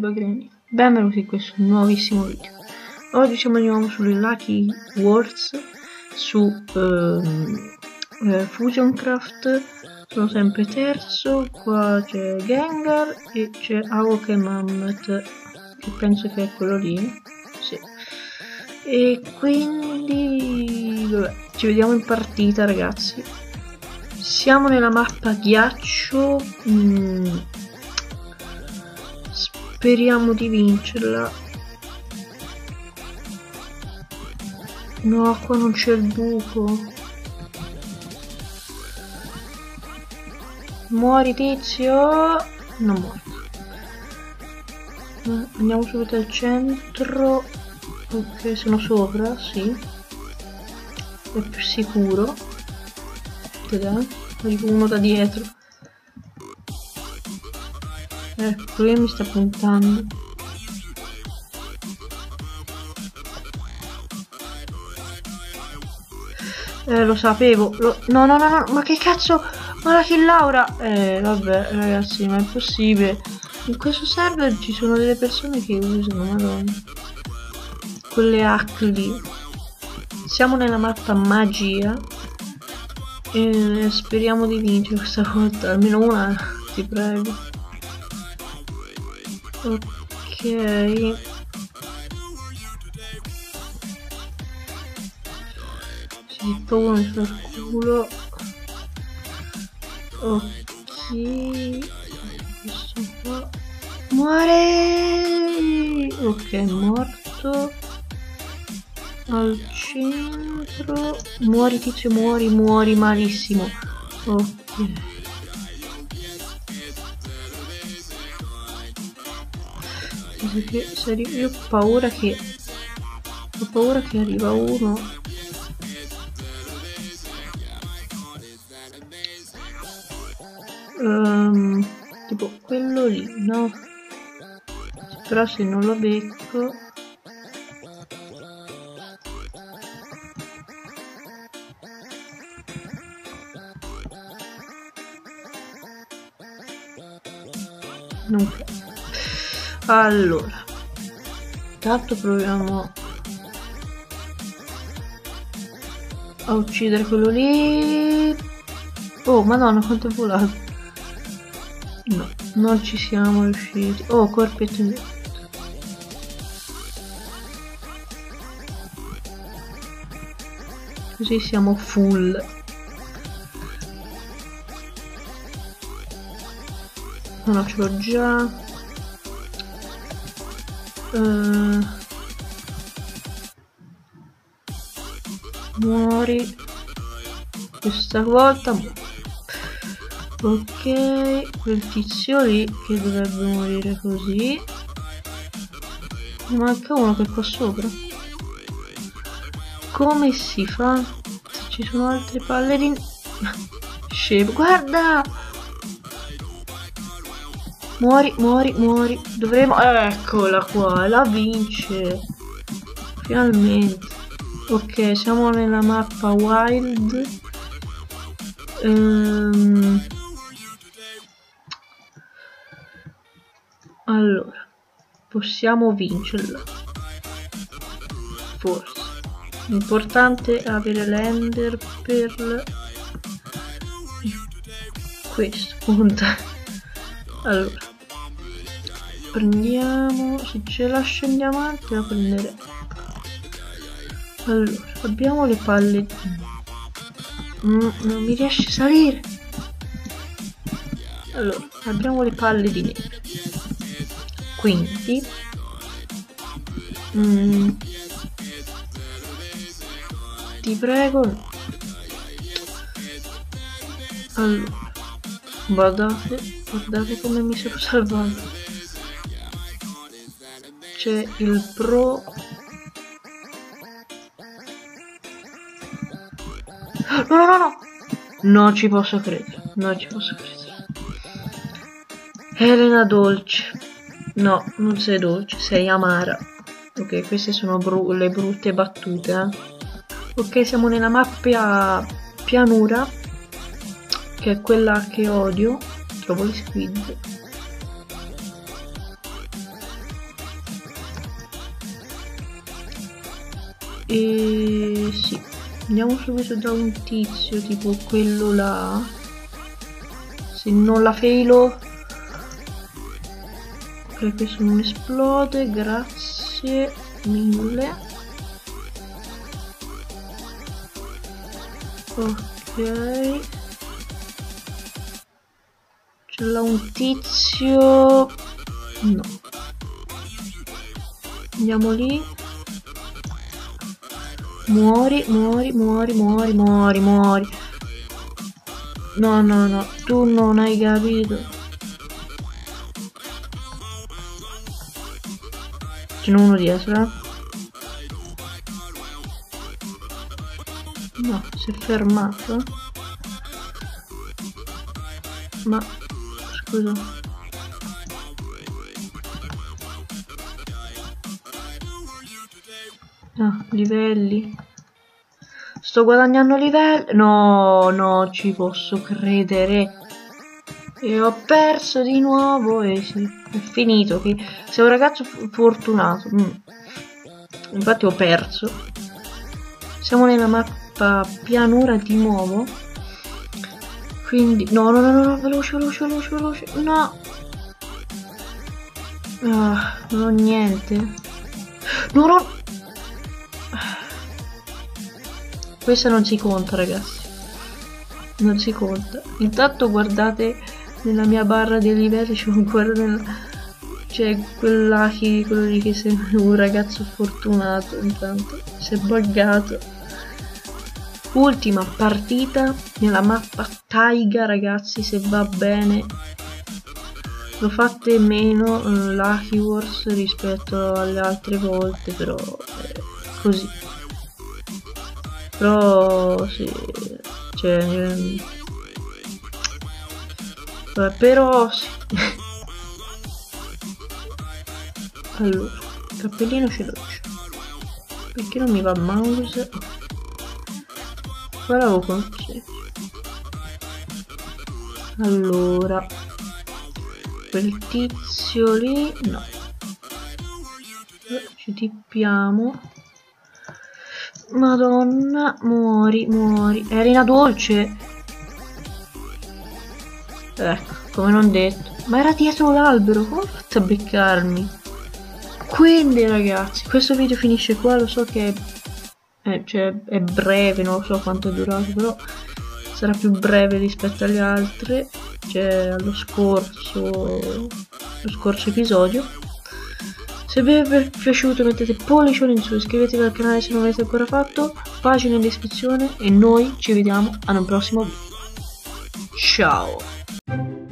Bagreni, benvenuti in questo nuovissimo video. Oggi siamo di nuovo sulle Lucky Wars su Fusioncraft. Sono sempre terzo, qua c'è Gengar e c'è Hawk e Mammoth, che penso che è quello lì, sì. E quindi vabbè, ci vediamo in partita, ragazzi. Siamo nella mappa ghiaccio. Speriamo di vincerla. No, qua non c'è il buco. Muori, tizio. Non morto. Andiamo subito al centro. Ok, sono sopra, sì. È più sicuro. Arrivo uno da dietro. Ecco, lui mi sta puntando. Lo sapevo. No, ma che cazzo? Ma la killaura! Vabbè, ragazzi, ma è possibile. In questo server ci sono delle persone che usano, madonna. Quelle hack lì. Siamo nella mappa magia. E speriamo di vincere questa volta. Almeno una, ti prego. Ok. Si trovano sul culo. Ok. Questo qua. Muore! Ok, morto. Al centro. Muori, tizio, muori malissimo. Ok. Io ho paura che arriva uno. Tipo quello lì, no? Però se non lo becco. Non credo. Allora, intanto proviamo a uccidere quello lì. Oh madonna, quanto è volato. No, non ci siamo riusciti. Oh, corpetto in diretta. Così siamo full. No, ce l'ho già. Muori. Questa volta muori. Ok, quel tizio lì che dovrebbe morire così. Ne manca uno che è qua sopra. Come si fa? Se ci sono altre palle di... Scemo, guarda! Muori. Dovremo... Eccola qua, la vince. Finalmente. Ok, siamo nella mappa wild. Allora, possiamo vincerla. Forse. L'importante è avere l'Ender Pearl. Questo punta. Allora, prendiamo, se ce lascia il diamante la prenderei. Allora, abbiamo le palle. Non mi riesce a salire. Allora, abbiamo le palle di neve. Quindi ti prego. Allora, guardate come mi sono salvato. C'è il pro. No. Non ci posso credere. Elena dolce. No, non sei dolce, sei amara. Ok, queste sono le brutte battute. Ok, siamo nella mappa pianura, che è quella che odio. Trovo le squid. E sì, andiamo subito da un tizio tipo quello là. Se non la failo, ok, questo non esplode, grazie mille. Ok, c'è là un tizio, no, andiamo lì. Muori, muori, muori, muori, muori, muori. No, no, no, tu non hai capito. Ce n'è uno dietro, eh? No, si è fermato. Ma, scusa. Ah, livelli. Sto guadagnando livelli. No, no, ci posso credere. E ho perso di nuovo e sì, è finito. Che sei un ragazzo fortunato. Infatti ho perso. Siamo nella mappa pianura di nuovo. Quindi... No, no, no, no, veloce, veloce, veloce, veloce. No. Ah, non ho niente. No, no. Questa non si conta, ragazzi. Non si conta. Intanto guardate nella mia barra dei livelli, c'è ancora c'è quello lì che sembra un ragazzo fortunato. Intanto si è buggato. Ultima partita nella mappa Taiga, ragazzi, se va bene. L'ho fatte meno Lucky Wars rispetto alle altre volte, però così. Però sì, cioè, però sì. Allora, il cappellino ce l'ho. Perché non mi va il mouse? Qua l'avevo concesso. Allora, quel tizio lì, no. Ci tippiamo. Madonna, muori, muori. Erina dolce. Ecco, come non detto. Ma era dietro l'albero, come ho fatto a beccarmi? Quindi ragazzi, questo video finisce qua, lo so che cioè, è breve, non so quanto è durato, però sarà più breve rispetto agli altri, cioè allo scorso episodio. Se vi è piaciuto mettete pollicione in su, iscrivetevi al canale se non l'avete ancora fatto, pagina in descrizione e noi ci vediamo ad un prossimo video. Ciao!